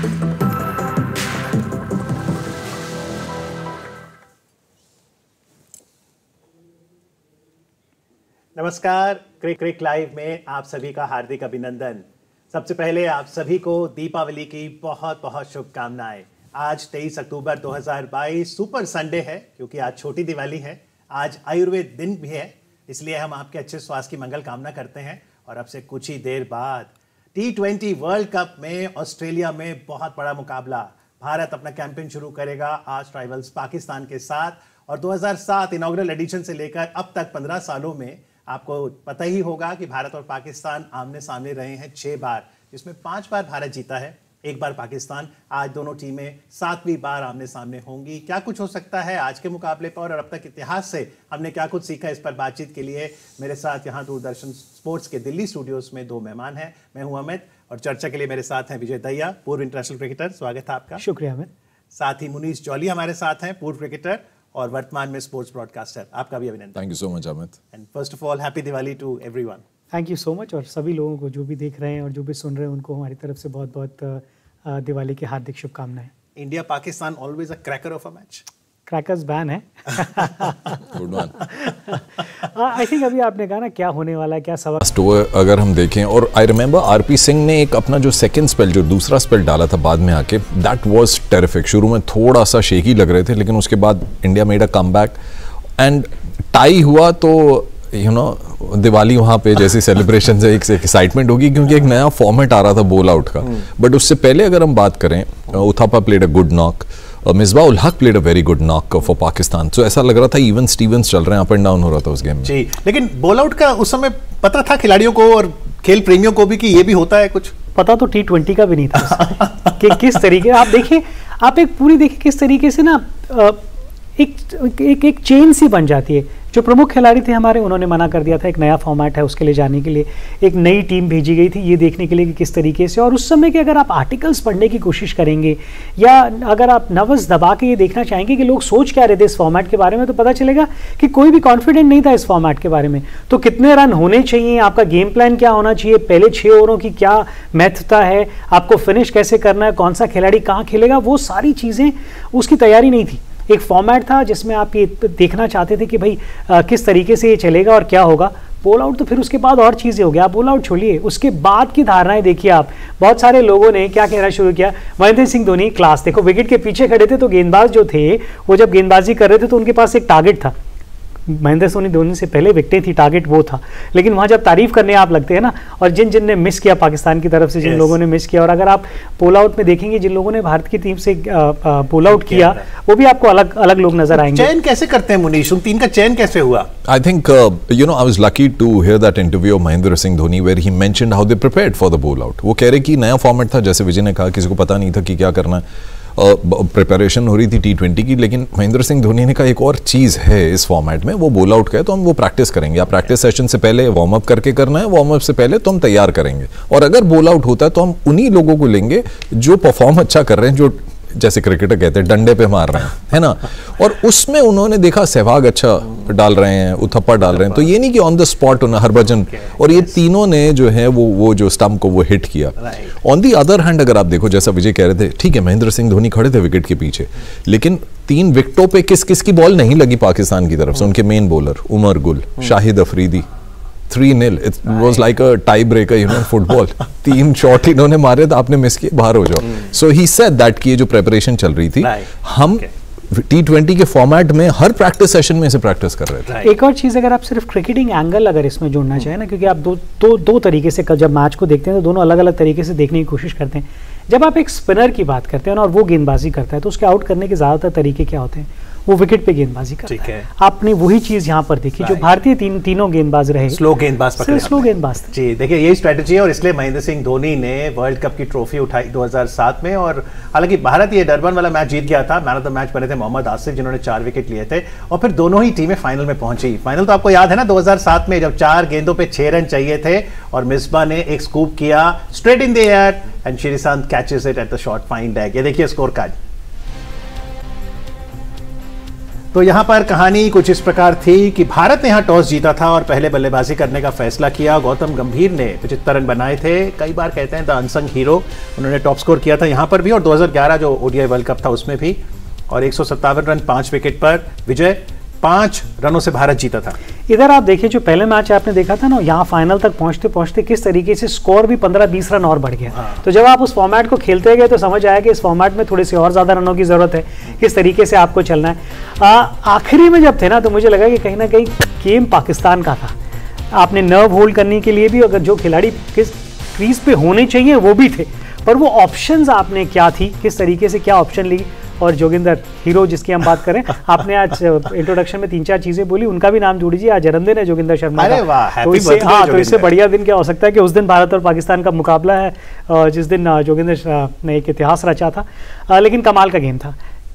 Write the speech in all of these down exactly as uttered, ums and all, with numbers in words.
नमस्कार, क्रिक क्रिक लाइव में आप सभी का हार्दिक अभिनंदन। सबसे पहले आप सभी को दीपावली की बहुत बहुत शुभकामनाएं। आज तेईस अक्टूबर दो हज़ार बाईस सुपर संडे है, क्योंकि आज छोटी दिवाली है। आज आयुर्वेद दिन भी है, इसलिए हम आपके अच्छे स्वास्थ्य की मंगल कामना करते हैं। और अब से कुछ ही देर बाद टी ट्वेंटी वर्ल्ड कप में ऑस्ट्रेलिया में बहुत बड़ा मुकाबला। भारत अपना कैंपेन शुरू करेगा आज ट्राइबल्स पाकिस्तान के साथ। और दो हज़ार सात इनॉग्रल एडिशन से लेकर अब तक पंद्रह सालों में आपको पता ही होगा कि भारत और पाकिस्तान आमने सामने रहे हैं छह बार, जिसमें पांच बार भारत जीता है, एक बार पाकिस्तान। आज दोनों टीमें सातवीं बार आमने सामने होंगी। क्या कुछ हो सकता है आज के मुकाबले पर, और अब तक इतिहास से हमने क्या कुछ सीखा, इस पर बातचीत के लिए मेरे साथ यहाँ दूरदर्शन स्पोर्ट्स के दिल्ली स्टूडियोज में दो मेहमान हैं। मैं हूँ अमित, और चर्चा के लिए मेरे साथ हैं विजय दहिया, पूर्व इंटरनेशनल क्रिकेटर। स्वागत है आपका। शुक्रिया अमित। साथ ही मुनीश जौली हमारे साथ हैं, पूर्व क्रिकेटर और वर्तमान में स्पोर्ट्स ब्रॉडकास्टर। आपका भी अभिनंदन। Thank you so much Amit. And first of all happy Diwali to everyone. Thank you so much. और सभी लोगों को जो भी देख रहे हैं और जो भी सुन रहे हैं, उनको हमारी तरफ से बहुत बहुत दिवाली की हार्दिक शुभकामनाएं। India Pakistan always a cracker of a match. Crackers ban है। Good one. आई थिंक अभी आपने कहा ना क्या होने वाला है, क्या सवाल। तो अगर हम देखें, और आई रिमेंबर आरपी सिंह ने एक अपना जो सेकंड स्पेल, जो दूसरा स्पेल डाला था बाद में आके, दैट वाज टेरिफिक। शुरू में थोड़ा सा शेकी लग रहे थे, लेकिन उसके बाद India made a comeback and tie हुआ। तो यू नो दिवाली वहाँ पे जैसी सेलिब्रेशन से एक एक्साइटमेंट होगी, क्योंकि एक नया फॉर्मेट आ रहा था बोल आउट का। बट उससे पहले अगर हम बात करें, Uthappa played a good knock, Misbah ul Haq played a very good knock for Pakistan. तो ऐसा लग रहा था इवन स्टीवंस चल रहे हैं, अप एंड डाउन हो रहा था उस गेम में। जी, लेकिन बॉल आउट का उस समय पता था खिलाड़ियों को और खेल प्रेमियों को भी कि ये भी होता है कुछ? पता तो टी ट्वेंटी का भी नहीं था कि किस तरीके, आप देखिए, आप एक पूरी देखिए किस तरीके से ना एक एक एक चेन सी बन जाती है। जो प्रमुख खिलाड़ी थे हमारे, उन्होंने मना कर दिया था, एक नया फॉर्मेट है उसके लिए जाने के लिए। एक नई टीम भेजी गई थी ये देखने के लिए कि किस तरीके से। और उस समय के अगर आप आर्टिकल्स पढ़ने की कोशिश करेंगे, या अगर आप नवस दबा के ये देखना चाहेंगे कि लोग सोच क्या रहे थे इस फॉर्मेट के बारे में, तो पता चलेगा कि कोई भी कॉन्फिडेंट नहीं था इस फॉर्मेट के बारे में। तो कितने रन होने चाहिए, आपका गेम प्लान क्या होना चाहिए, पहले छः ओवरों की क्या महत्वता है, आपको फिनिश कैसे करना है, कौन सा खिलाड़ी कहाँ खेलेगा, वो सारी चीज़ें, उसकी तैयारी नहीं थी। एक फॉर्मेट था जिसमें आप ये देखना चाहते थे कि भाई आ, किस तरीके से ये चलेगा और क्या होगा। बोल आउट तो फिर उसके बाद और चीज़ें हो गया। आप बोल आउट छोड़िए, उसके बाद की धारणाएं देखिए आप। बहुत सारे लोगों ने क्या कहना शुरू किया, महेंद्र सिंह धोनी क्लास। देखो, विकेट के पीछे खड़े थे तो गेंदबाज जो थे वो जब गेंदबाजी कर रहे थे तो उनके पास एक टारगेट था। महेंद्र सिंह धोनी से पहले विकेटें थी, टारगेट वो था। लेकिन वहाँ जब तारीफ करने आप लगते हैं ना, और जिन जिन ने मिस किया पाकिस्तान की तरफ से, जिन yes. लोगों ने मिस किया, और अगर आप पोल आउट में देखेंगे जिन लोगों ने भारत की टीम से पोल आउट किया, वो भी आपको अलग अलग लोग नजर आएंगे। चयन कैसे करते हैं मुनीश, उन तीन का चयन कैसे हुआ? I think you know I was lucky to hear that interview of Mahendra Singh Dhoni where he mentioned how they prepared for the bowl out. वो कह रहे कि नया फॉर्मेट था, जैसे विजय ने कहा, किसी को पता नहीं था कि क्या करना है, प्रिपरेशन uh, हो रही थी टी ट्वेंटी की। लेकिन महेंद्र सिंह धोनी ने कहा एक और चीज़ है इस फॉर्मेट में, वो बोल आउट का है, तो हम वो प्रैक्टिस करेंगे। आप प्रैक्टिस सेशन से पहले वार्म अप करके करना है, वार्म अप से पहले तो हम तैयार करेंगे, और अगर बोल आउट होता है तो हम उन्हीं लोगों को लेंगे जो परफॉर्म अच्छा कर रहे हैं, जो जैसे क्रिकेटर कहते हैं डंडे पे मार रहे हैं, है ना। और उसमें उन्होंने देखा सहवाग अच्छा डाल रहे हैं, उथप्पा डाल रहे हैं, तो ये नहीं कि ऑन द स्पॉट होना, हरभजन, और ये तीनों ने जो है वो वो जो स्टंप को वो हिट किया। ऑन दी अदर हैंड अगर आप देखो, जैसा विजय कह रहे थे, ठीक है महेंद्र सिंह धोनी खड़े थे विकेट के पीछे, लेकिन तीन विकेटों पे किस किस की बॉल नहीं लगी पाकिस्तान की तरफ से? उनके main bowler Umar Gul, Shahid Afridi, three nil. It was like a tie breaker, you know, football. तीन शॉट इन्होंने मारे तो आपने मिस किए, बाहर हो जाओ। सो ही सेड दैट कि ये जो प्रिपरेशन चल रही थी, हम टी ट्वेंटी के फॉर्मेट में हर प्रैक्टिस सेशन में इसे प्रैक्टिस कर रहे थे। एक और चीज़, अगर आप सिर्फ क्रिकेटिंग एंगल अगर इसमें जोड़ना चाहें ना, क्योंकि आप दो दो दो तरीके से जब मैच को देखते हैं तो दोनों अलग अलग तरीके से देखने की कोशिश करते हैं। जब आप एक स्पिनर की बात करते हैं और वो गेंदबाजी करता है, तो उसके आउट करने के ज़्यादातर तरीके क्या होते हैं? वो विकेट पे गेंदबाजी करता है। आपने वही चीज यहाँ पर देखी, जो भारतीय तीन तीनों गेंदबाज रहे, स्लो गेंदबाज पकड़े, स्लो गेंदबाज। जी, देखिए यही स्ट्रेटजी है, और इसलिए महेंद्र सिंह धोनी ने वर्ल्ड कप की ट्रॉफी उठाई दो हज़ार सात में। और हालांकि भारत ये डरबन वाला मैच जीत गया था, मैन ऑफ द मैच बने थे मोहम्मद आसिफ, जिन्होंने चार विकेट लिए थे, और फिर दोनों ही टीमें फाइनल में पहुंची। फाइनल तो आपको याद है ना, दो हज़ार सात में, जब चार गेंदों पे छह रन चाहिए थे और मिसबा ने एक स्कूप किया straight in the air and Sreesanth catches it at the short fine leg. ये देखिए स्कोर कार्ड। तो यहाँ पर कहानी कुछ इस प्रकार थी कि भारत ने यहाँ टॉस जीता था और पहले बल्लेबाजी करने का फैसला किया। गौतम गंभीर ने पचहत्तर रन बनाए थे, कई बार कहते हैं द अनसंग हीरो, उन्होंने टॉप स्कोर किया था यहाँ पर भी और दो हज़ार ग्यारह जो ओडीआई वर्ल्ड कप था उसमें भी, और एक सौ सत्तावन रन पांच विकेट पर विजय, पांच रनों से भारत जीता था। इधर आप देखिए जो पहले मैच आपने देखा था ना, यहाँ फाइनल तक पहुंचते पहुंचते किस तरीके से स्कोर भी पंद्रह बीस रन और बढ़ गया। हाँ। तो जब आप उस फॉर्मेट को खेलते गए तो समझ आया कि इस फॉर्मेट में थोड़ी सी और ज्यादा रनों की जरूरत है, किस तरीके से आपको चलना है। आखिरी में जब थे ना तो मुझे लगा कि कहीं ना कहीं गेम पाकिस्तान का था। आपने नर्व होल्ड करने के लिए भी अगर जो खिलाड़ी किस क्रीज पे होने चाहिए वो भी थे, पर वो ऑप्शंस आपने क्या थी, किस तरीके से क्या ऑप्शन ली। और जोगिंदर हीरो जिसकी हम बात करें, आपने आज इंट्रोडक्शन में तीन चार चीजें बोली, उनका भी नाम जोड़ दीजिए। आज जन्मदिन है जोगिंदर शर्मा का, तो इससे हाँ तो इससे बढ़िया दिन क्या हो सकता है कि उस दिन भारत और पाकिस्तान का मुकाबला है, जिस दिन जोगिंदर ने एक इतिहास रचा था। लेकिन कमाल का गेम था।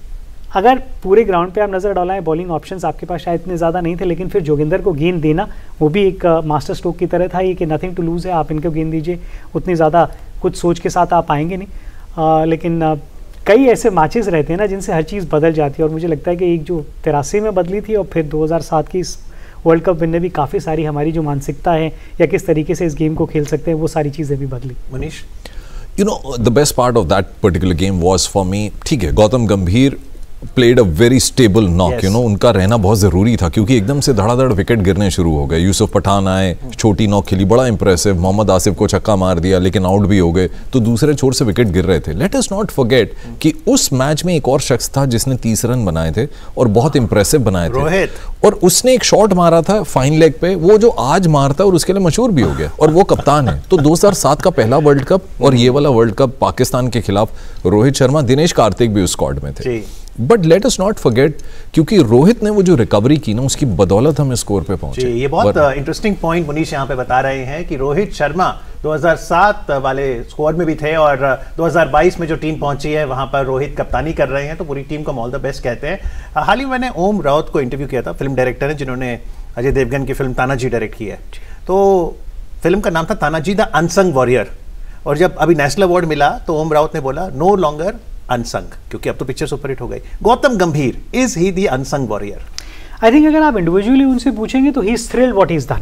अगर पूरे ग्राउंड पे आप नजर डालें, बॉलिंग ऑप्शंस आपके पास शायद इतने ज़्यादा नहीं थे, लेकिन फिर जोगिंदर को गेंद देना वो भी एक मास्टर स्ट्रोक की तरह था, ये कि नथिंग टू लूज़ है, आप इनको गेंद दीजिए, उतनी ज़्यादा कुछ सोच के साथ आप आएंगे नहीं। आ, लेकिन आ, कई ऐसे मैचेस रहते हैं ना जिनसे हर चीज़ बदल जाती है, और मुझे लगता है कि एक जो तिरासी में बदली थी और फिर दो हज़ार सात की इस वर्ल्ड कप विन ने भी काफ़ी सारी हमारी जो मानसिकता है या किस तरीके से इस गेम को खेल सकते हैं वो सारी चीज़ें भी बदली। Manish, you know the best part of that particular game was for me, ठीक है, Gautam Gambhir played a very stable knock, you know उनका रहना बहुत ज़रूरी था क्योंकि एकदम से धड़ाधड़ विकेट गिरने शुरू हो गए। यूसुफ पठान आए, छोटी नॉक खेली, बड़ा इंप्रेसिव, मोहम्मद आसिफ को छक्का मार दिया लेकिन आउट भी हो गए, तो दूसरे छोर से विकेट गिर रहे थे। लेट अस नॉट फॉरगेट कि उस मैच में एक और शख्स था जिसने तीस रन बनाए थे और बहुत इंप्रेसिव बनाए थे, रोहित, और उसने एक शॉट मारा था फाइन लेग पे, वो जो आज मारता है और उसके लिए मशहूर भी हो गया, और वो कप्तान है। तो दो हज़ार सात का पहला वर्ल्ड कप और ये वाला वर्ल्ड कप पाकिस्तान के खिलाफ रोहित शर्मा, दिनेश कार्तिक भी उस स्क्वाड में थे। But let us not forget, क्योंकि रोहित ने वो जो रिकवरी की ना, उसकी बदौलत हम स्कोर पे पहुंचे। ये बहुत इंटरेस्टिंग पॉइंट मनीष यहाँ पे बता रहे हैं कि रोहित शर्मा दो हज़ार सात वाले स्क्वाड में भी थे और दो हज़ार बाईस में जो टीम पहुंची है वहां पर रोहित कप्तानी कर रहे हैं, तो पूरी टीम को ऑल द बेस्ट कहते हैं। हाल ही मैंने ओम राउत को इंटरव्यू किया था, फिल्म डायरेक्टर हैं जिन्होंने अजय देवगन की फिल्म तानाजी डायरेक्ट की है। तो फिल्म का नाम था तानाजी द अनसंग वॉरियर, और जब अभी नेशनल अवार्ड मिला तो ओम राउत ने बोला नो लॉन्गर अनसंग, क्योंकि अब तो पिक्चर सुपरहिट हो गई। Gautam Gambhir, is he the unsung warrior? I think अगर आप इंडिविजुअली उनसे पूछेंगे तो he is thrilled what is done.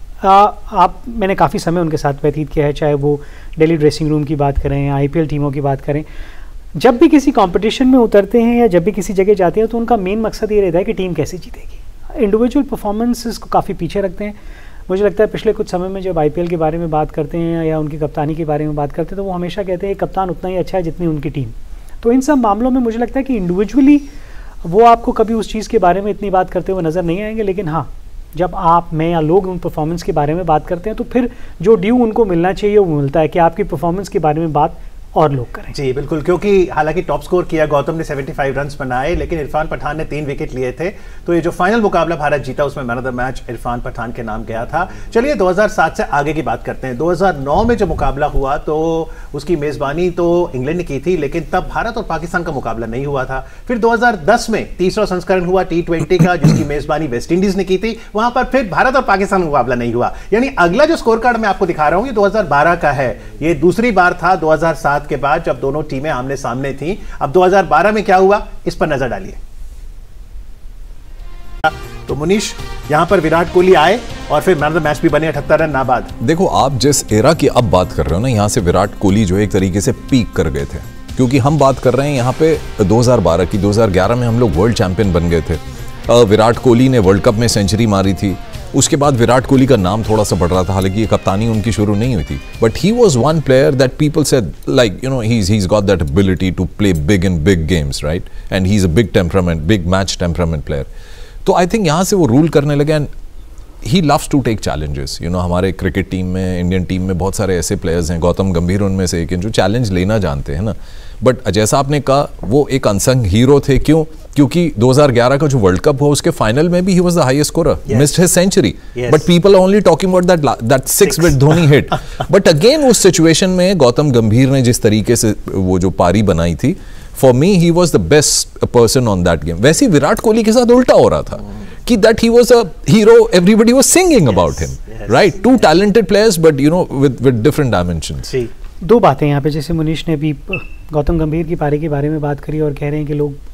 आप मैंने काफ़ी समय उनके साथ व्यतीत किया है, चाहे वो दिल्ली ड्रेसिंग रूम की बात करें, आईपीएल टीमों की बात करें। जब भी किसी कंपटीशन में उतरते हैं या जब भी किसी जगह जाते हैं तो उनका मेन मकसद ये रहता है कि टीम कैसे जीतेगी। इंडिविजुअल परफॉर्मेंसेस को काफ़ी पीछे रखते हैं। मुझे लगता है पिछले कुछ समय में जब आईपीएल के बारे में बात करते हैं या उनकी कप्तानी के बारे में बात करते हैं तो वो हमेशा कहते हैं कप्तान उतना ही अच्छा है जितनी उनकी टीम। तो इन सब मामलों में मुझे लगता है कि इंडिविजुअली वो आपको कभी उस चीज़ के बारे में इतनी बात करते हुए नज़र नहीं आएंगे, लेकिन हाँ जब आप, मैं या लोग उन परफॉर्मेंस के बारे में बात करते हैं तो फिर जो ड्यू उनको मिलना चाहिए वो मिलता है कि आपकी परफॉर्मेंस के बारे में बात और लोग करें। जी बिल्कुल, क्योंकि हालांकि टॉप स्कोर किया गौतम ने पचहत्तर रन्स बनाए, लेकिन इरफान पठान ने तीन विकेट लिए थे। तो ये जो फाइनल मुकाबला भारत जीता उसमें man of the match Irfan Pathan के नाम गया था। चलिए दो हज़ार सात से आगे की बात करते हैं। दो हज़ार नौ में जो मुकाबला हुआ तो उसकी मेजबानी तो इंग्लैंड ने की थी, लेकिन तब भारत और पाकिस्तान का मुकाबला नहीं हुआ था। फिर दो हज़ार दस में तीसरा संस्करण हुआ टी ट्वेंटी का, जिसकी मेजबानी वेस्ट इंडीज ने की थी। वहां पर फिर भारत और पाकिस्तान का मुकाबला नहीं हुआ। यानी अगला जो स्कोर कार्ड मैं आपको दिखा रहा हूं ये दो हज़ार बारह का है। ये दूसरी बार था दो हज़ार सात के बाद जब दोनों टीमें आमने सामने थी। अब दो हज़ार बारह में क्या हुआ इस पर नजर डालिए। तो मुनीश, यहां पर विराट कोहली आए और फिर मैन ऑफ द मैच भी बने अठहत्तर रन नाबाद। देखो, आप जिस एरा की अब बात कर रहे हो ना, यहां से विराट कोहली जो एक तरीके से पीक कर गए थे, क्योंकि हम बात कर रहे हैं यहां पे दो हज़ार बारह की। दो हज़ार ग्यारह में हम लोग वर्ल्ड चैंपियन बन गए थे। विराट कोहली ने वर्ल्ड कप में सेंचुरी मारी थी। उसके बाद विराट कोहली का नाम थोड़ा सा बढ़ रहा था, हालांकि ये कप्तानी उनकी शुरू नहीं हुई थी, but he was one player that people said like you know he is got that ability to play big in big games, right, and he is a big temperament, big match temperament player. तो I think यहाँ से वो rule करने लगे and he loves to take challenges. You know हमारे cricket team में, Indian team में बहुत सारे ऐसे प्लेयर्स हैं, गौतम गंभीर उनमें से एक हैं जो चैलेंज लेना जानते हैं ना। बट जैसा आपने कहा, वो एक अनसंग हीरो थे। क्यों? क्योंकि दो हज़ार ग्यारह का जो वर्ल्ड कप हुआ उसके फाइनल में भी he was the highest scorer, missed his century, but people are only talking about that that six with Dhoni hit. But again उस सिचुएशन में गौतम गंभीर ने जिस तरीके से वो जो पारी बनाई थी, for me he was the best person on that game. वैसे ही विराट कोहली के साथ उल्टा हो रहा था कि that he was a hero, everybody was singing yes, about him, yes, right? Two talented players, but you know with with different dimensions. दो बातें यहाँ पे, जैसे मुनीश ने भी गौतम गंभीर की पारी के बारे में बात करी और कह रहे हैं कि लोग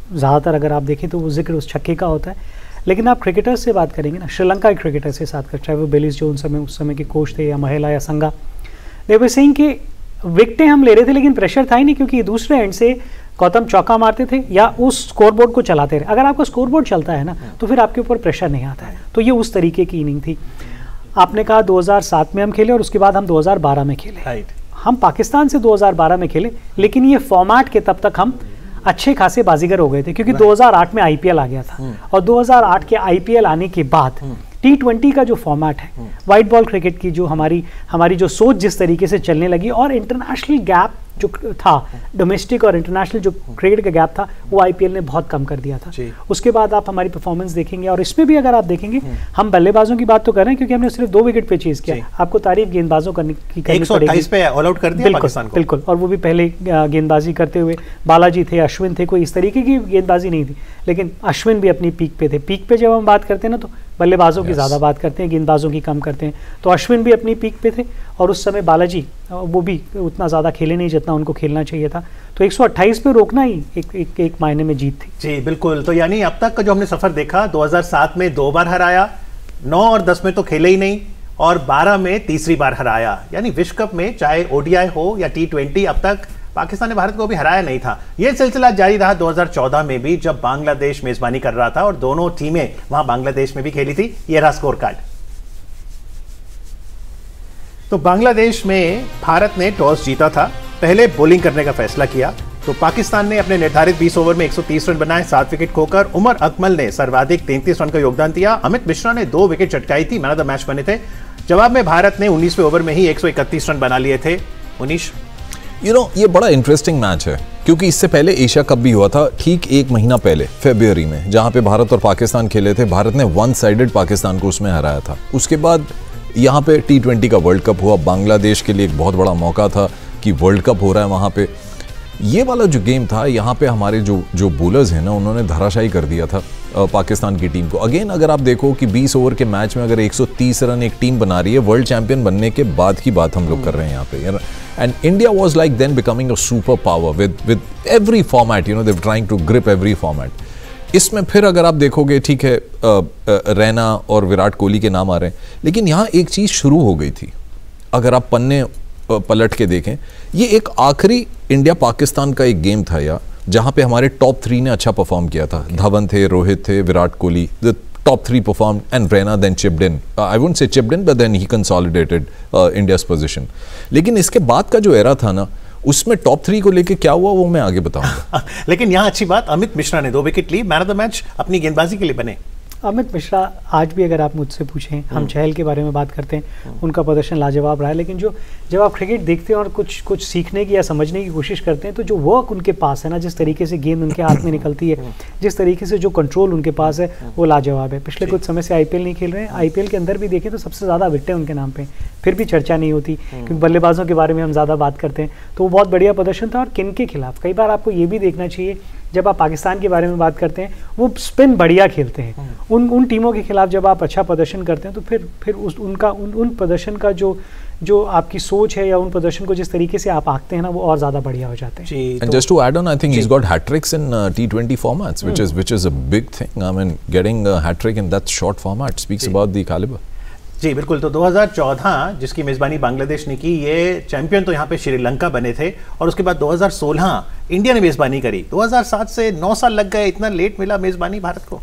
ज़्यादातर अगर आप देखें तो वो जिक्र उस छक्के का होता है। लेकिन आप क्रिकेटर्स से बात करेंगे ना, श्रीलंका के क्रिकेटर्स से साथ कर, चाहे वो बेलिस जो उन समय उस समय के कोच थे, या महिला या संगा, दे वर सेइंग कि विकेटें हम ले रहे थे लेकिन प्रेशर था ही नहीं, क्योंकि दूसरे एंड से गौतम चौका मारते थे या उस स्कोरबोर्ड को चलाते रहे। अगर आपका स्कोरबोर्ड चलता है ना तो फिर आपके ऊपर प्रेशर नहीं आता है। तो ये उस तरीके की इनिंग थी। आपने कहा दो हज़ार सात में हम खेले और उसके बाद हम दो हज़ार बारह में खेले। राइट। हम पाकिस्तान से दो हज़ार बारह में खेले, लेकिन ये फॉर्मेट के तब तक हम अच्छे खासे बाजीगर हो गए थे, क्योंकि दो हज़ार आठ में आईपीएल आ गया था। और दो हज़ार आठ के आईपीएल आने के बाद टी ट्वेंटी का जो फॉर्मेट है, वाइट बॉल क्रिकेट की जो हमारी हमारी जो सोच जिस तरीके से चलने लगी, और इंटरनेशनल गैप जो था, डोमेस्टिक और इंटरनेशनल जो क्रिकेट का गैप था, वो आईपीएल ने बहुत कम कर दिया था। उसके बाद आप हमारी परफॉर्मेंस देखेंगे, और इसमें भी अगर आप देखेंगे, हम बल्लेबाजों की बात तो कर रहे हैं क्योंकि हमने सिर्फ दो विकेट पे चेज किया। आपको तारीफ गेंदबाजों करने की करनी पड़ेगी। पे ऑल आउट कर दिया पाकिस्तान को। बिल्कुल, और वो भी पहले गेंदबाजी करते हुए बालाजी थे, अश्विन थे, कोई इस तरीके की गेंदबाजी नहीं थी, लेकिन अश्विन भी अपनी पीक पे थे। पीक पे जब हम बात करते हैं ना तो बल्लेबाजों की ज़्यादा बात करते हैं, गेंदबाजों की कम करते हैं। तो अश्विन भी अपनी पीक पे थे, और उस समय बालाजी वो भी उतना ज़्यादा खेले नहीं जितना उनको खेलना चाहिए था। तो एक सौ अट्ठाईस पे रोकना ही एक एक, एक मायने में जीत थी। जी बिल्कुल। तो यानी अब तक का जो हमने सफर देखा, दो हज़ार सात में दो बार हराया, नौ और दस में तो खेले ही नहीं, और बारह में तीसरी बार हराया। यानी विश्व कप में चाहे ओडीआई हो या टी ट्वेंटी, अब तक पाकिस्तान ने भारत को भी हराया नहीं था। यह सिलसिला जारी रहा दो हज़ार चौदह में भी, जब बांग्लादेश मेजबानी कर रहा था और दोनों टीमें वहां बांग्लादेश में भी खेली थी। यह रहा स्कोर कार्ड। तो बांग्लादेश में भारत ने टॉस जीता था, पहले बॉलिंग करने का फैसला किया। तो पाकिस्तान ने अपने निर्धारित बीस ओवर में एक सौ तीस रन बनाए, सात विकेट खोकर। उमर अकमल ने सर्वाधिक तैंतीस रन का योगदान दिया। अमित मिश्रा ने दो विकेट चटकाई थी, मैन ऑफ द मैच बने थे। जवाब में भारत ने उन्नीसवें ओवर में ही एक सौ इकतीस रन बना लिए थे। उनीस यू नो ये बड़ा इंटरेस्टिंग मैच है, क्योंकि इससे पहले एशिया कप भी हुआ था ठीक एक महीना पहले, फरवरी में, जहां पे भारत और पाकिस्तान खेले थे। भारत ने वन साइडेड पाकिस्तान को उसमें हराया था। उसके बाद यहाँ पे टी ट्वेंटी का वर्ल्ड कप हुआ। बांग्लादेश के लिए एक बहुत बड़ा मौका था कि वर्ल्ड कप हो रहा है वहाँ पे। ये वाला जो गेम था, यहाँ पे हमारे जो जो बॉलर्स हैं ना, उन्होंने धराशायी कर दिया था पाकिस्तान की टीम को। अगेन अगर आप देखो कि बीस ओवर के मैच में अगर एक सौ तीस रन एक टीम बना रही है, वर्ल्ड चैंपियन बनने के बाद की बात हम लोग कर रहे हैं यहाँ पे। And India was like then becoming a super power with with every format, you know, they were trying to grip every format. इसमें फिर अगर आप देखोगे, ठीक है, रैना और विराट कोहली के नाम आ रहे हैं, लेकिन यहाँ एक चीज़ शुरू हो गई थी। अगर आप पन्ने पलट के देखें, ये एक आखिरी इंडिया पाकिस्तान का एक गेम था या जहाँ पे हमारे टॉप थ्री ने अच्छा परफॉर्म किया था। धवन थे, रोहित थे, Virat Kohli, the top three perform, and Raina then chipped in. I won't say chipped in, but then he consolidated India's position. लेकिन इसके बाद का जो एरा था ना, उसमें टॉप थ्री को लेके क्या हुआ वो मैं आगे बताऊंगा। लेकिन यहाँ अच्छी बात, अमित मिश्रा ने दो विकेट ली, मैन ऑफ द मैच अपनी गेंदबाजी के लिए बने। अमित मिश्रा आज भी अगर आप मुझसे पूछें, हम चहल के बारे में बात करते हैं, उनका प्रदर्शन लाजवाब रहा है। लेकिन जो जब आप क्रिकेट देखते हैं और कुछ कुछ सीखने की या समझने की कोशिश करते हैं, तो जो वर्क उनके पास है ना, जिस तरीके से गेंद उनके हाथ में निकलती है, जिस तरीके से जो कंट्रोल उनके पास है, वो लाजवाब है। पिछले कुछ समय से आईपीएल नहीं खेल रहे हैं, आईपीएल के अंदर भी देखें तो सबसे ज़्यादा विकेटें उनके नाम पे, फिर भी चर्चा नहीं होती, क्योंकि बल्लेबाजों के बारे में हम ज़्यादा बात करते हैं। तो वो बहुत बढ़िया प्रदर्शन था। और किन के खिलाफ, कई बार आपको ये भी देखना चाहिए, जब आप पाकिस्तान के बारे में बात करते हैं, वो स्पिन बढ़िया खेलते हैं। उन उन टीमों के खिलाफ जब आप अच्छा प्रदर्शन करते हैं, तो फिर फिर उस उनका उन उन प्रदर्शन का जो जो आपकी सोच है, या उन प्रदर्शन को जिस तरीके से आप आंकते हैं ना, वो और ज्यादा बढ़िया हो जाते हैं। And just to add on, I think he's got hat tricks in uh, T twenty formats, which is which is a big thing. I mean, getting a hat trick in that short format speaks about the caliber. जी बिल्कुल। तो दो हज़ार चौदह जिसकी मेज़बानी बांग्लादेश ने की, ये चैंपियन तो यहाँ पे श्रीलंका बने थे, और उसके बाद दो हज़ार सोलह इंडिया ने मेज़बानी करी। दो हज़ार सात से नौ साल लग गए, इतना लेट मिला मेज़बानी भारत को।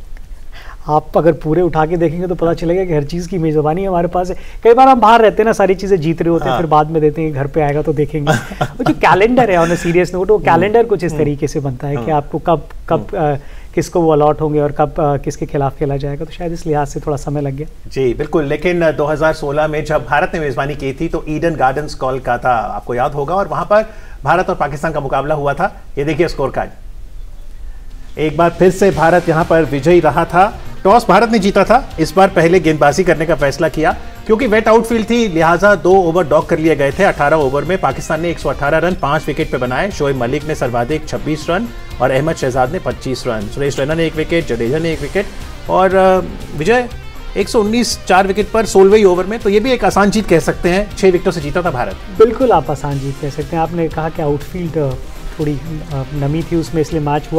आप अगर पूरे उठा के देखेंगे तो पता चलेगा कि हर चीज़ की मेज़बानी हमारे पास है। कई बार हम बाहर रहते हैं ना, सारी चीज़ें जीत रहे होते हैं, हाँ। फिर बाद में देते हैं, घर पे आएगा तो देखेंगे। वो जो कैलेंडर है, ऑन अ सीरियस नोट, वो कैलेंडर कुछ इस तरीके से बनता है कि आपको कब कब आ, किसको वो अलॉट होंगे और कब आ, किसके खिलाफ खेला जाएगा। तो शायद इस लिहाज से थोड़ा समय लग गया। जी बिल्कुल। लेकिन दो हज़ार सोलह में जब भारत ने मेज़बानी की थी, तो ईडन गार्डन्स कोलकाता, आपको याद होगा, और वहां पर भारत और पाकिस्तान का मुकाबला हुआ था। ये देखिए स्कोर कार्ड। एक बार फिर से भारत यहां पर विजयी रहा था। टॉस भारत ने जीता था, इस बार पहले गेंदबाजी करने का फैसला किया, क्योंकि वेट आउटफील्ड थी, लिहाजा दो ओवर डॉग कर लिए गए थे। अठारह ओवर में पाकिस्तान ने एक सौ अठारह रन पांच विकेट पे बनाए। शोएब मलिक ने सर्वाधिक छब्बीस रन और अहमद शहजाद ने पच्चीस रन। सुरेश रैना ने एक विकेट, जडेजा ने एक विकेट, और विजय एक सौ उन्नीस चार विकेट पर सोलहवें ओवर में। तो ये भी एक आसान जीत कह सकते हैं, छह विकेटों से जीता था भारत। बिल्कुल आप आसान जीत कह सकते हैं। आपने कहा कि आउटफील्ड थोड़ी नमी थी उसमें, इसलिए मैच हुआ।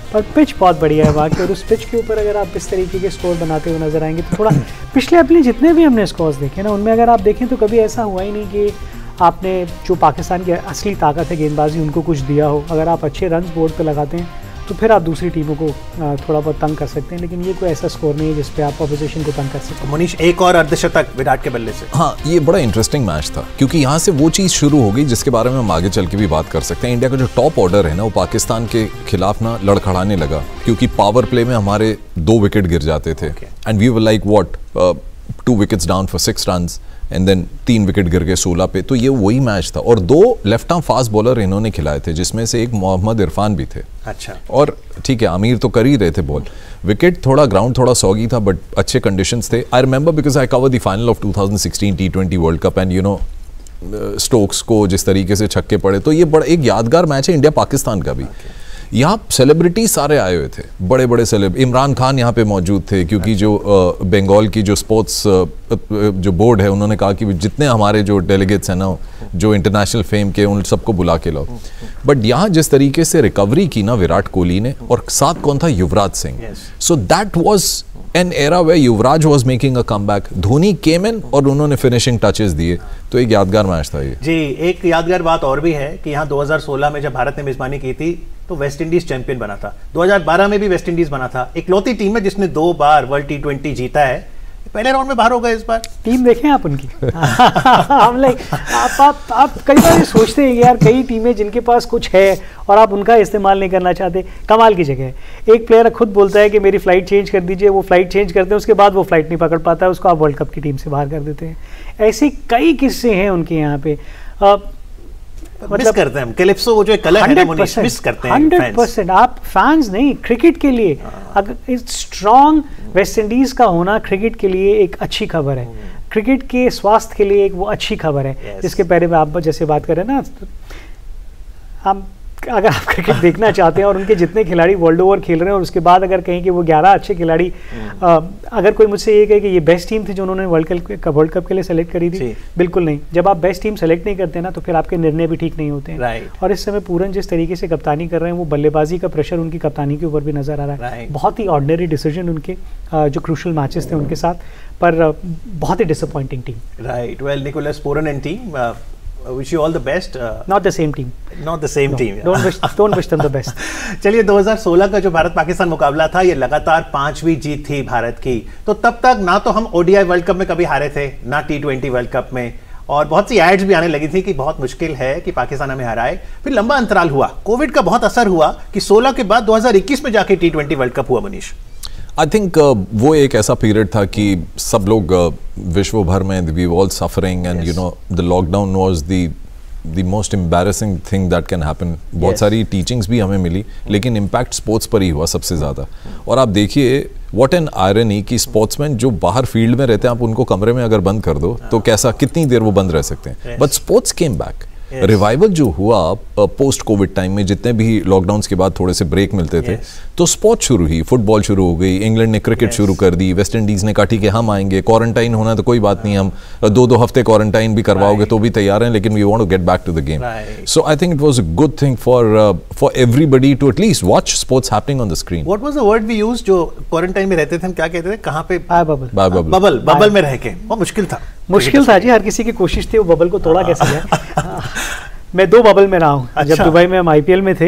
पर पिच बहुत बढ़िया है वहाँ की, और उस पिच के ऊपर अगर आप इस तरीके के स्कोर बनाते हुए नजर आएंगे तो थोड़ा पिछले अपने जितने भी हमने स्कोर्स देखे ना उनमें अगर आप देखें तो कभी ऐसा हुआ ही नहीं कि आपने जो पाकिस्तान की असली ताकत है गेंदबाजी उनको कुछ दिया हो। अगर आप अच्छे रन बोर्ड पे लगाते हैं तो फिर आप दूसरी टीमों को थोड़ा बहुत तंग कर सकते हैं, लेकिन ये कोई ऐसा स्कोर नहीं है जिस पे आप अपोजिशन को तंग कर सकते हैं। मनीष, एक और अर्धशतक विराट के बल्ले से। हाँ, ये बड़ा इंटरेस्टिंग मैच था क्योंकि यहाँ से वो चीज़ शुरू हो गई जिसके बारे में हम आगे चल के भी बात कर सकते हैं। इंडिया का जो टॉप ऑर्डर है ना वो पाकिस्तान के खिलाफ ना लड़खड़ाने लगा क्योंकि पावर प्ले में हमारे दो विकेट गिर जाते थे and we were like what two wickets down for six runs and then तीन विकेट गिर गए सोलह पे। तो ये वही मैच था और दो लेफ्ट आर्म फास्ट बॉलर इन्होंने खिलाए थे जिसमें से एक मोहम्मद इरफान भी थे। अच्छा। और ठीक है, आमिर तो कर ही रहे थे बॉल। विकेट थोड़ा ग्राउंड थोड़ा सॉगी था बट अच्छे कंडीशंस थे। I remember because I cover the final of two thousand sixteen T twenty world cup and you know Stokes को जिस तरीके से छक्के पड़े, तो ये बड़ा एक यादगार मैच है इंडिया पाकिस्तान का भी। okay. यहाँ सेलिब्रिटी सारे आए हुए थे, बड़े बड़े सेलिब इमरान खान यहाँ पे मौजूद थे क्योंकि जो बंगाल की जो स्पोर्ट्स जो बोर्ड है उन्होंने कहा कि जितने हमारे जो डेलीगेट्स हैं ना जो इंटरनेशनल फेम के उन सबको बुला के लाओ। बट यहाँ जिस तरीके से रिकवरी की ना विराट कोहली ने, और साथ कौन था, Yuvraj Singh. So that was an era way Yuvraj was making a comeback, Dhoni came in और उन्होंने फिनिशिंग टचेस दिए। तो एक यादगार मैच था ये। जी, एक यादगार बात और भी है कि यहाँ दो हज़ार सोलह में जब भारत ने मेजबानी की थी तो वेस्ट इंडीज चैंपियन बना था। दो हज़ार बारह में भी वेस्ट इंडीज बना था। इकलौती टीम है जिसने दो बार वर्ल्ड टी ट्वेंटी जीता है। पहले राउंड में बाहर हो गए इस बार। टीम देखें आप उनकी। हम लाइक आप आप आप कई बार ये सोचते हैं कि यार कई टीमें जिनके पास कुछ है और आप उनका इस्तेमाल नहीं करना चाहते। कमाल की जगह है। एक प्लेयर खुद बोलता है कि मेरी फ्लाइट चेंज कर दीजिए, वो फ्लाइट चेंज करते हैं, उसके बाद वो फ्लाइट नहीं पकड़ पाता है, उसको आप वर्ल्ड कप की टीम से बाहर कर देते हैं। ऐसे कई किस्से हैं उनके यहाँ पे। मतलब मिस करते हैं हम कैलिप्सो, वो जो एक कलर है ना मनीष, मिस करते हैं। हंड्रेड परसेंट आप फैंस नहीं, क्रिकेट के लिए अगर स्ट्रॉन्ग वेस्ट इंडीज का होना क्रिकेट के लिए एक अच्छी खबर है, क्रिकेट के स्वास्थ्य के लिए एक वो अच्छी खबर है। yes. जिसके बारे में आप जैसे बात कर रहे हैं ना, हम अगर आप क्रिकेट देखना चाहते हैं और उनके जितने खिलाड़ी वर्ल्ड ओवर खेल रहे हैं और उसके बाद अगर कहें कि वो ग्यारह अच्छे खिलाड़ी, अगर कोई मुझसे ये कहे कि ये बेस्ट टीम थी जो उन्होंने वर्ल्ड कप वर्ल्ड कप के लिए सेलेक्ट करी थी, बिल्कुल नहीं। जब आप बेस्ट टीम सेलेक्ट नहीं करते ना तो फिर आपके निर्णय भी ठीक नहीं होते हैं। right. और इस समय पूरन जिस तरीके से कप्तानी कर रहे हैं वो बल्लेबाजी का प्रेशर उनकी कप्तानी के ऊपर भी नजर आ रहा है। right. बहुत ही ऑर्डिनरी डिसीजन उनके जो क्रूशल मैचेस थे उनके साथ, पर बहुत ही disappointing team. Right, well Nicholas Pooran and team, wish you all the best. Uh, not the same team. Not the same no, team. Yeah. Don't wish, don't wish them the best. चलिए, दो हज़ार सोलह का जो भारत पाकिस्तान मुकाबला था ये लगातार पांचवी जीत थी भारत की। तो तब तक ना तो हम ओडीआई वर्ल्ड कप में कभी हारे थे, ना टी ट्वेंटी वर्ल्ड कप में, और बहुत सी एड्स भी आने लगी थी कि बहुत मुश्किल है कि पाकिस्तान हमें हराए। फिर लंबा अंतराल हुआ, कोविड का बहुत असर हुआ कि सोलह के बाद दो हज़ार इक्कीस में जाके टी ट्वेंटी वर्ल्ड कप हुआ। मनीष, आई थिंक uh, वो एक ऐसा पीरियड था कि सब लोग uh, विश्व भर में we all suffering and you know the lockdown was the the most embarrassing thing that can happen. बहुत yes. सारी टीचिंग्स भी हमें मिली लेकिन इम्पैक्ट स्पोर्ट्स पर ही हुआ सबसे ज़्यादा। और आप देखिए व्हाट एन आयरनी कि स्पोर्ट्समैन जो बाहर फील्ड में रहते हैं आप उनको कमरे में अगर बंद कर दो तो कैसा कितनी देर वो बंद रह सकते हैं। But sports came back. Revival जो हुआ पोस्ट कोविड टाइम में, जितने भी लॉकडाउन के बाद थोड़े से ब्रेक मिलते थे yes. तो स्पोर्ट्स शुरू हुई, फुटबॉल शुरू हो गई, इंग्लैंड ने क्रिकेट yes. शुरू कर दी, वेस्ट इंडीज ने कहा ठीक है हम आएंगे, क्वारंटाइन होना तो कोई बात नहीं, हम दो दो हफ्ते क्वारंटाइन भी करवाओगे right. तो भी तैयार हैं, लेकिन we want to get back to the game. So I think it was a good thing for for everybody to at least watch sports happening on the screen. What was the word we used जो quarantine में रहते थे, हम क्या कहते थे, कहां पे? बबल बबल बबल में रह के बहुत मुश्किल था। मुश्किल था जी, हर किसी की कोशिश थी वो बबल को तोड़ा कैसे जाए। मैं दो बबल में रहा हूँ। अच्छा। जब दुबई में हम आईपीएल में थे,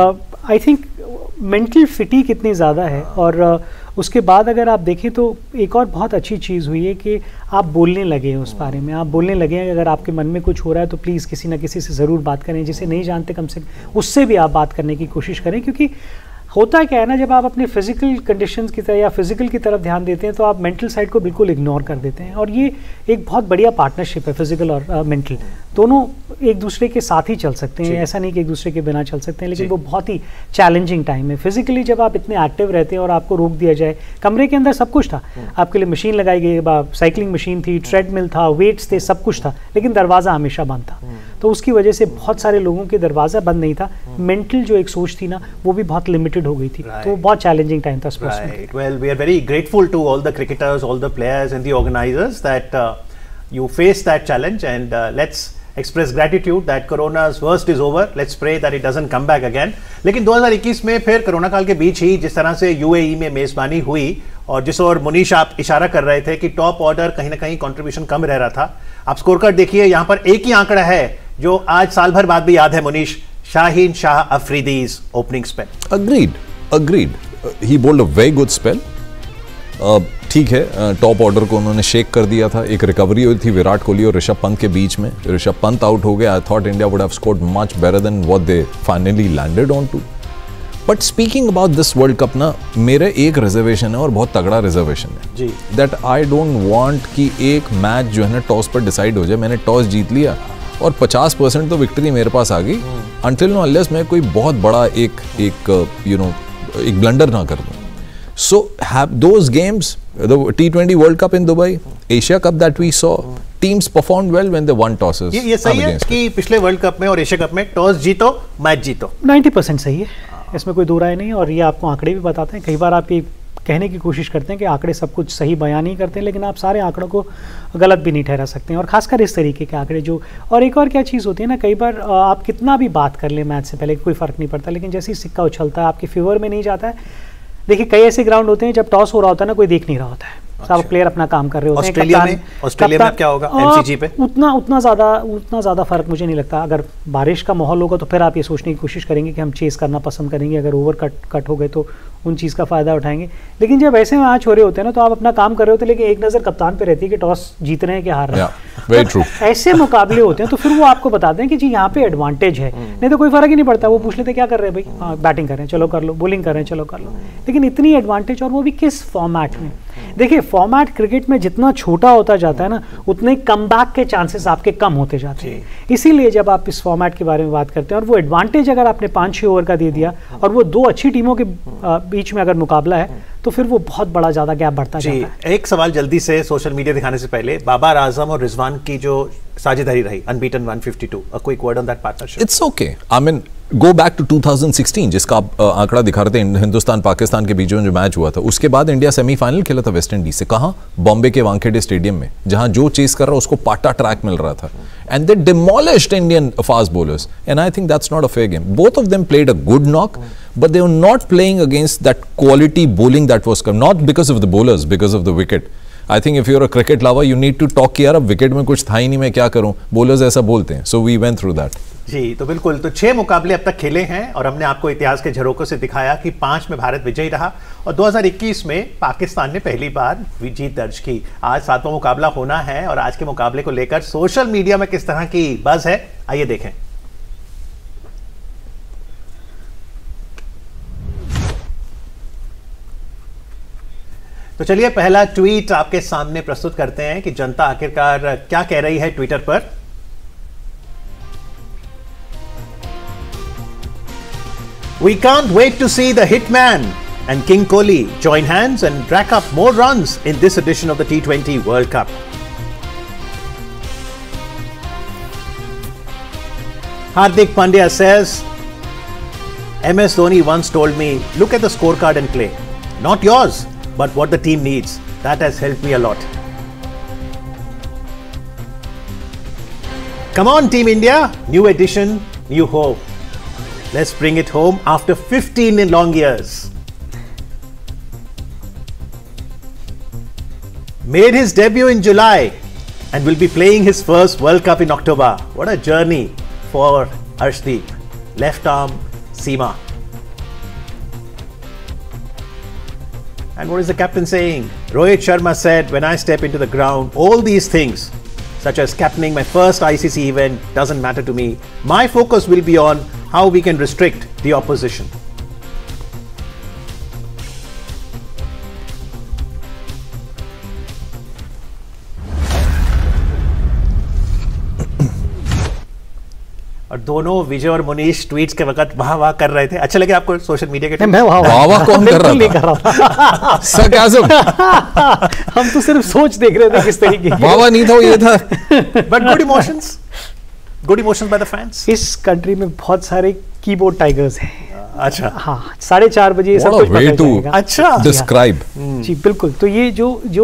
आई थिंक मेंटल फिटी कितनी ज़्यादा है। और uh, उसके बाद अगर आप देखें तो एक और बहुत अच्छी चीज़ हुई है कि आप बोलने लगे हैं उस बारे में, आप बोलने लगे हैं। अगर आपके मन में कुछ हो रहा है तो प्लीज़ किसी ना किसी से ज़रूर बात करें, जिसे नहीं जानते कम से कम उससे भी आप बात करने की कोशिश करें। क्योंकि होता क्या है ना, जब आप अपने फिजिकल कंडीशंस की तरफ या फिजिकल की तरफ ध्यान देते हैं तो आप मेंटल साइड को बिल्कुल इग्नोर कर देते हैं। और ये एक बहुत बढ़िया पार्टनरशिप है, फिजिकल और मेंटल uh, दोनों एक दूसरे के साथ ही चल सकते हैं। ऐसा नहीं कि एक दूसरे के बिना चल सकते हैं, लेकिन वो बहुत ही चैलेंजिंग टाइम है। फिजिकली जब आप इतने एक्टिव रहते हैं और आपको रोक दिया जाए, कमरे के अंदर सब कुछ था, आपके लिए मशीन लगाई गई, साइकिलिंग मशीन थी, ट्रेडमिल था, वेट्स थे, सब कुछ था, लेकिन दरवाज़ा हमेशा बंद था। तो उसकी वजह से बहुत सारे लोगों के दरवाज़ा बंद नहीं था, मेंटल जो एक सोच थी ना वो भी बहुत लिमिटेड हो गई थी। right. तो बहुत चैलेंजिंग टाइम था स्पोर्ट्स में। Well, we are very grateful to all the cricketers, all the players and the organisers that you face that challenge, and let's express gratitude that corona's worst is over. Let's pray that it doesn't come back again. लेकिन दो हज़ार इक्कीस में फिर corona काल के बीच ही जिस तरह से यूएई में मेजबानी हुई और जिस और मुनीश आप इशारा कर रहे थे कि टॉप ऑर्डर कहीं ना कहीं कंट्रीब्यूशन कम रह रहा था, आप स्कोर कार्ड देखिए, यहाँ पर एक ही आंकड़ा है जो आज साल भर बाद भी याद है Munish, Shaheen Shah Afridi's opening spell. Agreed agreed he bowled a very good spell. ठीक है, टॉप ऑर्डर को उन्होंने शेक कर दिया था, एक रिकवरी हुई थी विराट कोहली और ऋषभ पंत के बीच में, ऋषभ पंत आउट हो गए। I thought India would have scored much better than what they finally landed on to. But speaking about this world cup ना, मेरे एक रिजर्वेशन है और बहुत तगड़ा रिजर्वेशन है जी, दैट आई डोंट वांट कि एक मैच जो है ना टॉस पर डिसाइड हो जाए। मैंने टॉस जीत लिया और पचास परसेंट तो विक्ट्री मेरे पास आ गई, अनटिल नो अनलेस मैं कोई बहुत बड़ा एक एक यू नो एक ब्लंडर ना कर दूं। So have those games, the T twenty World Cup in Dubai, Asia Cup that we saw, teams performed well when they won tosses. ये, ये सही है कि पिछले वर्ल्ड कप में और एशिया कप में टॉस जीतो मैच जीतो, नब्बे परसेंट सही है, इसमें कोई दो राय नहीं। और ये आपको आंकड़े भी बताते हैं। कई बार आप ये कहने की कोशिश करते हैं कि आंकड़े सब कुछ सही बयान नहीं करते हैं, लेकिन आप सारे आंकड़ों को गलत भी नहीं ठहरा सकते हैं, और खासकर इस तरीके के आंकड़े जो। और एक और क्या चीज़ होती है ना, कई बार आप कितना भी बात कर लें मैच से पहले कोई फ़र्क नहीं पड़ता, लेकिन जैसे ही सिक्का उछलता है आपके फेवर में नहीं जाता है। देखिए कई ऐसे ग्राउंड होते हैं जब टॉस हो रहा होता है ना, कोई देख नहीं रहा होता है, सब अच्छा। प्लेयर अपना काम कर रहे होते हैं। ऑस्ट्रेलिया में ऑस्ट्रेलिया में क्या होगा एमसीजी पे? उतना उतना ज़्यादा उतना ज़्यादा फर्क मुझे नहीं लगता। अगर बारिश का माहौल होगा तो फिर आप ये सोचने की कोशिश करेंगे कि हम चेस करना पसंद करेंगे, अगर ओवर कट कट हो गए तो उन चीज़ का फ़ायदा उठाएंगे। लेकिन जब ऐसे मैच हो रहे होते हैं ना, तो आप अपना काम कर रहे होते हैं, लेकिन एक नज़र कप्तान पे रहती है कि टॉस जीत रहे हैं कि हार रहे हैं। Very true. ऐसे मुकाबले होते हैं तो फिर वो आपको बताते हैं कि जी यहाँ पे एडवांटेज है, नहीं तो कोई फर्क ही नहीं पड़ता। वो पूछ लेते क्या कर रहे हैं भाई, हाँ बैटिंग कर रहे हैं चलो कर लो, बॉलिंग कर रहे हैं चलो कर लो। लेकिन इतनी एडवांटेज, और वो भी किस फॉर्मेट में। देखिए फॉर्मेट क्रिकेट में जितना छोटा होता जाता है ना, उतने कमबैक के चांसेस आपके कम होते जाते हैं। इसीलिए जब आप इस फॉर्मेट के बारे में बात करते हैं, और वो एडवांटेज अगर आपने पाँच छः ओवर का दे दिया और वो दो अच्छी टीमों के बीच में अगर मुकाबला है, तो फिर वो बहुत बड़ा ज़्यादा गैप बढ़ता जाता है। एक सवाल जल्दी से सोशल मीडिया दिखाने से पहले, बाबर आजम और रिजवान की जो साझेदारी रही unbeaten one fifty two, a quick word on that partnership. It's okay. I mean, go back to two thousand sixteen जिसका आप आंकड़ा दिखा रहे थे, हिंदुस्तान पाकिस्तान के बीच में जो मैच हुआ था, उसके बाद इंडिया सेमीफाइनल खेला था वेस्ट इंडीज से। कहाँ? बॉम्बे के वानखेड़े स्टेडियम में, जहां जो चेस कर रहा उसको पाटा ट्रैक मिल रहा था, and they demolished Indian fast bowlers, and I think that's not a fair game. Both of them played a good knock, but they were not playing against that quality bowling that was come, not because of the bowlers, because of the wicket. I think if you're a cricket lover, you need to talk कि यार अब wicket में कुछ था ही नहीं, मैं क्या करूं, bowlers ऐसा बोलते हैं। So we went through that. जी तो बिल्कुल, तो छह मुकाबले अब तक खेले हैं और हमने आपको इतिहास के झरोकों से दिखाया कि पांच में भारत विजयी रहा और दो हज़ार इक्कीस में पाकिस्तान ने पहली बार जीत दर्ज की। आज सातवां मुकाबला होना है और आज के मुकाबले को लेकर सोशल मीडिया में किस तरह की बज़ है, आइए देखें। तो चलिए पहला ट्वीट आपके सामने प्रस्तुत करते हैं कि जनता आखिरकार क्या कह रही है ट्विटर पर। We can't wait to see the Hitman and King Kohli join hands and rack up more runs in this edition of the T twenty World Cup. Hardik Pandya says, M S Dhoni once told me, look at the scorecard and play. Not yours, but what the team needs. That has helped me a lot. Come on, Team India. New edition, new hope. Let's bring it home after fifteen long years. Made his debut in July and will be playing his first World Cup in October. What a journey for Arshdeep. Left arm, Seema. And what is the captain saying? Rohit Sharma said, when I step into the ground, all these things, such as captaining my first I C C event, doesn't matter to me. My focus will be on how we can restrict the opposition. और दोनों विजय और Munish tweets के वक्त वाह वाह कर रहे थे। अच्छा लगे आपको सोशल मीडिया के? मैं वाह वाह वाह कौन कर रहा कर रहा था? सरकाज़म। हम तो सिर्फ सोच देख रहे थे किस तरीके की। वाह वाह नहीं था, ये था। But good emotions, good emotions by the fans. इस कंट्री में बहुत सारे कीबोर्ड टाइगर्स हैं। अच्छा, हाँ, साढ़े चार बजे सब कुछ पता चलेगा। अच्छा, डिस्क्राइब। जी बिल्कुल। तो ये जो जो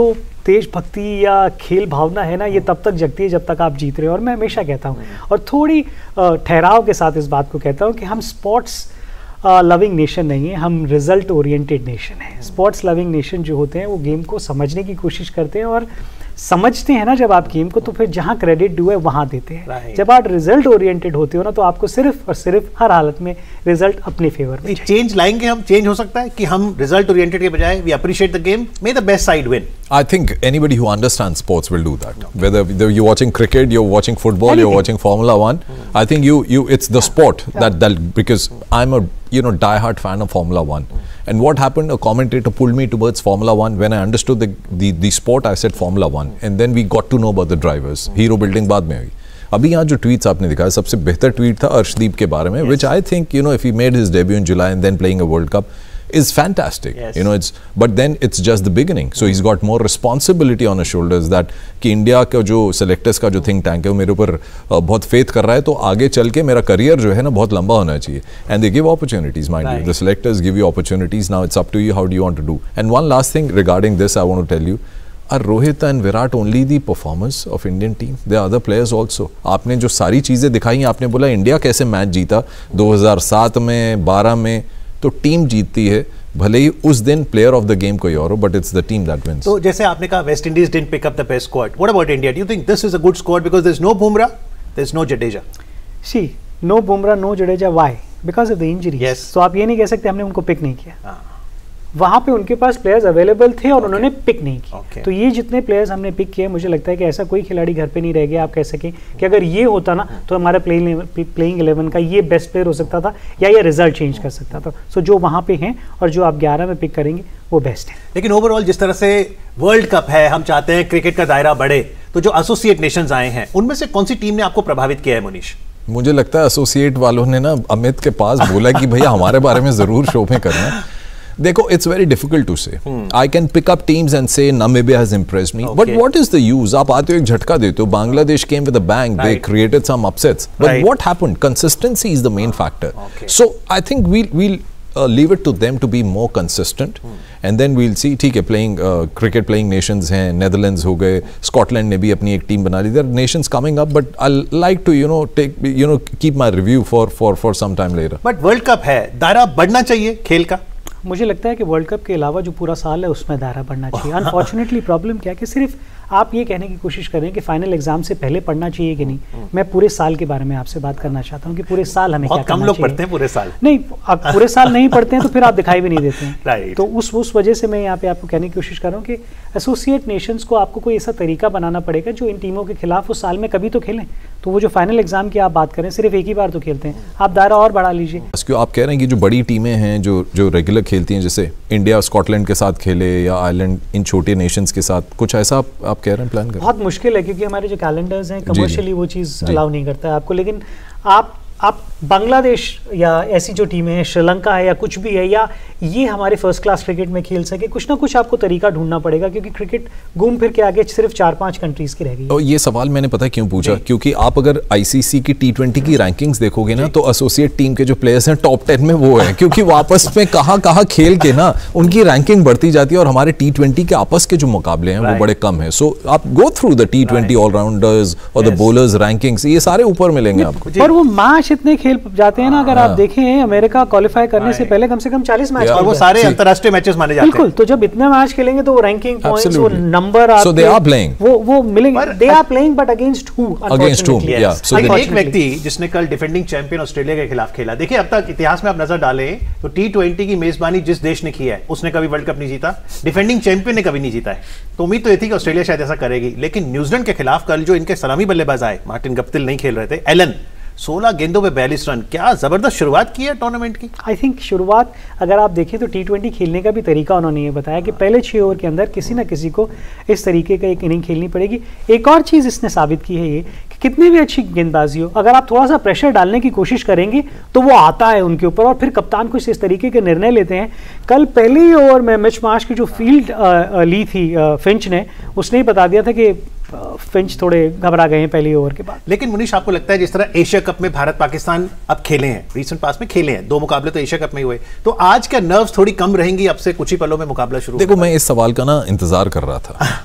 देशभक्ति या खेल भावना है ना, ये तब तक जगती है जब तक आप जीत रहे हो। और मैं हमेशा कहता हूँ और थोड़ी ठहराव के साथ इस बात को कहता हूँ कि हम स्पोर्ट्स लविंग नेशन नहीं है, हम रिजल्ट ओरिएंटेड नेशन है। स्पोर्ट्स लविंग नेशन जो होते हैं वो गेम को समझने की कोशिश करते हैं और समझते हैं ना जब आप गेम को, तो फिर जहाँ क्रेडिट ड्यू है वहाँ देते हैं। right. जब आप रिजल्ट ओरिएंटेड होते हो ना, तो आपको सिर्फ और सिर्फ हर हालत में रिजल्ट अपने फेवर में। चेंज लाएंगे हम, चेंज हो सकता है कि हम रिजल्ट ओरिएंटेड के बजाय we appreciate the game, may the best side win. I think anybody who understands sports will do that. Okay. Whether, whether you're watching cricket, you're watching football, Anything. you're watching Formula One. Mm. I think you, you, it's the sport yeah. that, that, because mm. I'm a, you know, die-hard fan of Formula One. Mm. And what happened, a commentator pulled me towards Formula One. When I understood the, the, the sport, I said Formula One. Mm. And then we got to know about the drivers. Mm. Hero building बाद में हुई. अभी यहाँ जो tweets आपने दिखाया, सबसे बेहतर ट्वीट था अर्शदीप के बारे में, yes. which I think, you know, if he made his debut in July and then playing a World Cup, is fantastic. Yes. You know, it's, but then it's just the beginning. So he's got more responsibility on his shoulders that कि India का जो selectors का जो think tank है वो मेरे ऊपर बहुत फेथ कर रहा है, तो आगे चल के मेरा करियर जो है ना बहुत लंबा होना चाहिए. And they give opportunities, mind you, the selectors give you opportunities. Now it's up to you how do you want to do. And one last thing regarding this I want to tell you, Are Rohit and Virat only the performers of Indian team? There are other players also. आपने जो सारी चीजें दिखाई, आपने बोला India कैसे match जीता दो हज़ार सात में, बारह में, तो टीम जीतती है, भले ही उस दिन प्लेयर ऑफ द गेम कोई और हो, but it's the team that wins. तो जैसे आपने कहा West Indies didn't pick up the best squad, what about India? Do you think this is a good squad because there is no Bumrah, there is no Jadeja? See no Bumrah, no Jadeja, why? Because of the injuries. तो आप ये नहीं कह सकते हमने उनको pick नहीं किया. हाँ. वहाँ पे उनके पास प्लेयर्स अवेलेबल थे और okay. उन्होंने पिक नहीं किया. okay. तो ये जितने प्लेयर्स हमने पिक किए, मुझे लगता है कि ऐसा कोई खिलाड़ी घर पे नहीं रह गया आप कह सकें कि अगर ये होता ना तो हमारा प्लेइंग प्लेइंग इलेवन का ये बेस्ट प्लेयर हो सकता था या ये रिजल्ट चेंज कर सकता था. सो so, जो वहाँ पे हैं और जो आप ग्यारह में पिक करेंगे वो बेस्ट है. लेकिन ओवरऑल जिस तरह से वर्ल्ड कप है, हम चाहते हैं क्रिकेट का दायरा बढ़े, तो जो एसोसिएट नेशंस आए हैं उनमें से कौन सी टीम ने आपको प्रभावित किया है मुनीश? मुझे लगता है एसोसिएट वालों ने ना अमित के पास बोला कि भैया हमारे बारे में जरूर शो में करना है. देखो, it's very difficult to say. Hmm. I can pick up teams and say Namibia has impressed me. Okay. But what is the use? आप आते हो एक झटका देते हो. Bangladesh came with a bang. Right. They created some upsets. But right. what happened? Consistency is the main factor. Okay. So I think we'll we'll uh, leave it to them to be more consistent, hmm. and then we'll see. ठीक है, playing uh, cricket playing nations हैं. Netherlands हो गए, Scotland ने भी अपनी एक team बना ली. There are nations coming up, but I'll like to you know take you know keep my review for for for some time later. But World Cup है, दायरा बढ़ना चाहिए खेल का. मुझे लगता है कि वर्ल्ड कप के अलावा जो पूरा साल है उसमें दायरा बढ़ना चाहिए. अनफॉर्चुनेटली प्रॉब्लम क्या है कि सिर्फ आप ये कहने की कोशिश कर रहे हैं कि फाइनल एग्जाम से पहले पढ़ना चाहिए कि नहीं. मैं पूरे साल के बारे में आपसे बात करना चाहता हूँ कि पूरे साल हमें क्या करना चाहिए. कम लोग पढ़ते हैं पूरे साल. नहीं, आप पूरे साल नहीं पढ़ते हैं तो फिर आप दिखाई भी नहीं देते हैं. right. तो उस उस वजह से मैं यहाँ पे आपको कहने की कोशिश कर रहा हूँ कि एसोसिएट नेशंस को आपको कोई ऐसा तरीका बनाना पड़ेगा जो इन टीमों के खिलाफ वो साल में कभी तो खेलें. तो वो जो फाइनल एग्जाम की आप बात करें सिर्फ एक ही बार तो खेलते हैं, आप दायरा और बढ़ा लीजिए. क्यों आप कह रहे हैं कि जो बड़ी टीमें हैं जो जो रेगुलर खेलती हैं, जैसे इंडिया स्कॉटलैंड के साथ खेले या आयरलैंड, इन छोटे नेशंस के साथ, कुछ ऐसा आप, आप कह रहे हैं प्लान कर? बहुत मुश्किल है क्योंकि हमारे जो कैलेंडर्स हैं कमर्शियली वो चीज़ अलाउ नहीं करता है आपको. लेकिन आप आप बांग्लादेश या ऐसी जो टीमें हैं, श्रीलंका है या कुछ भी है, या ये हमारे फर्स्ट क्लास क्रिकेट में खेल सके, कुछ ना कुछ आपको तरीका ढूंढना पड़ेगा क्योंकि क्रिकेट घूम फिर के आगे सिर्फ चार पांच कंट्रीज की रह गई. और ये सवाल मैंने पता है क्यों पूछा, क्योंकि आप अगर आईसीसी की टी ट्वेंटी की रैंकिंग्स देखोगे ना तो एसोसिएट टीम के जो प्लेयर्स हैं टॉप टेन में वो है, क्योंकि वो आपस में कहाँ कहाँ खेल के ना उनकी रैंकिंग बढ़ती जाती है और हमारे टी ट्वेंटी के आपस के जो मुकाबले हैं वो बड़े कम है. सो आप go through the T twenty allrounders और द बॉलर्स रैंकिंग्स, ये सारे ऊपर मिलेंगे आपको. और वो मैच इतने खेल जाते हैं ना, अगर आप देखें अमेरिका क्वालिफाई करने से पहले कम से कम चालीस मैच, और वो सारे अंतरराष्ट्रीय मैचेस माने जाते हैं. बिल्कुल. तो जब इतने मैच खेलेंगे तो वो रैंकिंग पॉइंट्स, वो number so they are playing, वो वो मिलेंगे. They are playing but against who? Against who? या सो एक व्यक्ति जिसने कल डिफेंडिंग चैंपियन ऑस्ट्रेलिया के खिलाफ खेला, देखिए अब तक इतिहास में आप नजर डालें तो टी ट्वेंटी की मेजबानी जिस देश ने की है उसने कभी वर्ल्ड कप नहीं जीता, डिफेंडिंग चैंपियन ने कभी नहीं जीता है. तो उम्मीद तो ये थी कि ऑस्ट्रेलिया शायद ऐसा करेगी, लेकिन न्यूजीलैंड के खिलाफ कल जो इनके सलामी बल्लेबाज आए, मार्टिन गप्टिल नहीं खेल रहे थे, एलन, सोलह गेंदों पे बयालीस रन, क्या जबरदस्त शुरुआत की है टूर्नामेंट की. आई थिंक शुरुआत अगर आप देखें तो टी ट्वेंटी खेलने का भी तरीका उन्होंने ये बताया कि पहले छह ओवर के अंदर किसी ना किसी को इस तरीके का एक इनिंग खेलनी पड़ेगी. एक और चीज़ इसने साबित की है ये कि कितनी भी अच्छी गेंदबाजी हो, अगर आप थोड़ा सा प्रेशर डालने की कोशिश करेंगे तो वो आता है उनके ऊपर, और फिर कप्तान कुछ इस तरीके के निर्णय लेते हैं. कल पहले ही ओवर में मिच मार्श की जो फील्ड ली थी फिंच ने, उसने ही बता दिया था कि फिंच थोड़े घबरा गए हैं पहली ओवर के बाद. लेकिन मुनीश आपको लगता है जिस तरह एशिया कप में भारत पाकिस्तान अब खेले हैं, रीसेंट पास में खेले हैं, दो मुकाबले तो एशिया कप में ही हुए, तो आज क्या नर्व्स थोड़ी कम रहेंगी अब से कुछ ही पलों में मुकाबला शुरू? देखो, मैं इस सवाल का ना इंतजार कर रहा था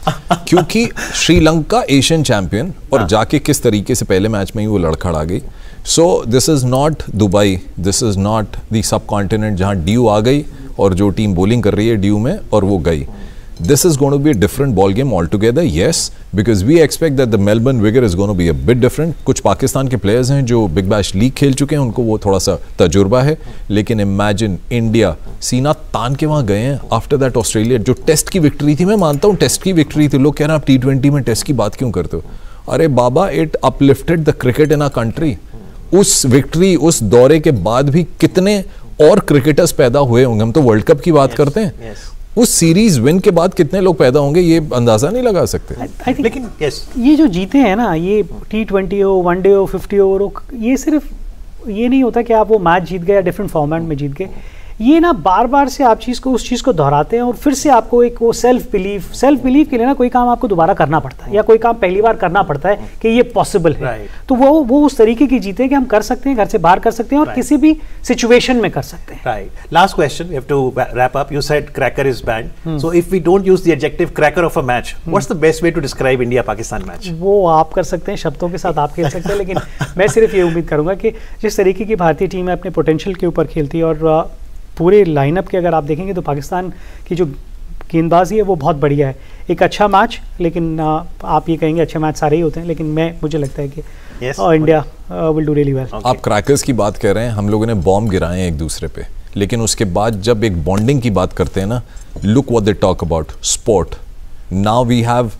क्योंकि श्रीलंका एशियन चैंपियन और जाके किस तरीके से पहले मैच में ही वो लड़खड़ा गई. So this is not Dubai, this is not the subcontinent जहां ड्यू आ गई और जो टीम बॉलिंग कर रही है ड्यू में और वो गई. This is going to be a different ball game altogether, yes, because we expect that the Melbourne Vigor is going to be a bit different. कुछ पाकिस्तान के प्लेयर्स हैं जो बिग बैश लीग खेल चुके हैं, उनको वो थोड़ा सा तजुर्बा है, लेकिन इमेजिन इंडिया सीना तान के वहाँ गए हैं आफ्टर दैट ऑस्ट्रेलिया. जो टेस्ट की विक्ट्री थी, मैं मानता हूँ टेस्ट की विक्ट्री थी, लोग कह रहे हैं आप टी ट्वेंटी में टेस्ट की बात क्यों करते हो. अरे बाबा, it uplifted the cricket in our country. उस विक्ट्री, उस दौरे के बाद भी कितने और क्रिकेटर्स पैदा हुए होंगे. हम तो वर्ल्ड कप की बात yes, करते हैं yes. उस सीरीज विन के बाद कितने लोग पैदा होंगे ये अंदाजा नहीं लगा सकते. I think लेकिन yes. ये जो जीते हैं ना, ये टी ट्वेंटी हो, वनडे हो, फिफ्टी ओवर हो, ये सिर्फ ये नहीं होता कि आप वो मैच जीत गए या डिफरेंट फॉर्मेट में जीत गए. ये ना बार बार से आप चीज़ को उस चीज़ को दोहराते हैं और फिर से आपको एक वो सेल्फ बिलीफ सेल्फ बिलीफ के लिए ना कोई काम आपको दोबारा करना पड़ता है या कोई काम पहली बार करना पड़ता है कि ये पॉसिबल है. right. तो वो वो उस तरीके की जीते कि हम कर सकते हैं, घर से बाहर कर सकते हैं और right. किसी भी सिचुएशन में कर सकते हैं. Right. Last question, we have to wrap up. You said cracker is banned, so if we don't use the adjective cracker of a match, what's the best way to describe India Pakistan match? वो आप कर सकते हैं, शब्दों के साथ आप खेल सकते हैं, लेकिन मैं सिर्फ ये उम्मीद करूंगा कि जिस तरीके की भारतीय टीम है अपने पोटेंशियल के ऊपर खेलती है और पूरे लाइनअप के अगर आप देखेंगे तो पाकिस्तान की जो गेंदबाजी है वो बहुत बढ़िया है. एक अच्छा मैच, लेकिन आ, आप ये कहेंगे अच्छे मैच सारे ही होते हैं, लेकिन मैं मुझे लगता है कि yes, India will do really well. आप क्रैकर्स की बात कर रहे हैं, हम लोगों ने बॉम्ब गिराए हैं एक दूसरे पे, लेकिन उसके बाद जब एक बॉन्डिंग की बात करते हैं ना, look what they talk about sport. Now we have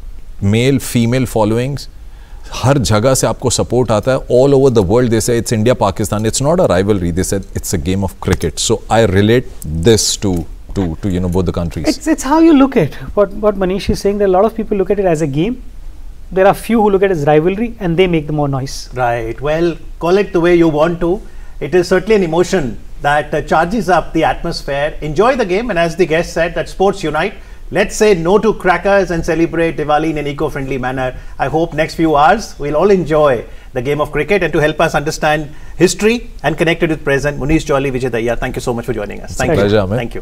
male female followings, हर जगह से आपको सपोर्ट आता है. All over the world they say it's India Pakistan, it's not a rivalry, they say it's a game of cricket. So I relate this to to to you know both the countries. It's it's how you look at what what Manish is saying. That a lot of people look at it as a game. There are few who look at it as rivalry and they make the more noise. Right. Well, call it the way you want to. It is certainly an emotion that uh, charges up the atmosphere. Enjoy the game, and as the guest said, that sports unite. Let's say no to crackers and celebrate Diwali in an eco-friendly manner. I hope next few hours we'll all enjoy the game of cricket. And to help us understand history and connect it with present, Munish Jolly, Vijay Dayya, thank you so much for joining us. Thank you. Pleasure, man. Thank you.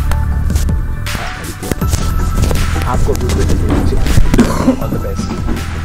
आपको all the best.